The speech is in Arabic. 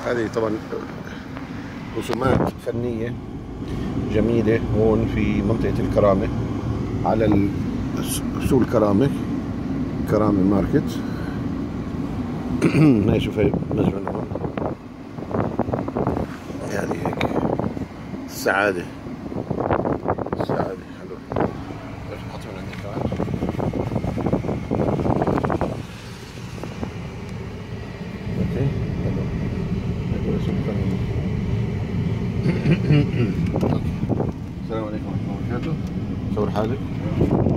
هذه طبعا رسومات فنية جميلة هون في منطقة الكرامة، على سوق الكرامة، كرامة ماركت. هاي شوف هاي مزرعة هون، يعني هيك السعادة حلو. نحط من عندك كمان. اوكي حلو. هذول سوق الكرامة. السلام عليكم ورحمة الله وبركاته. صور حالك.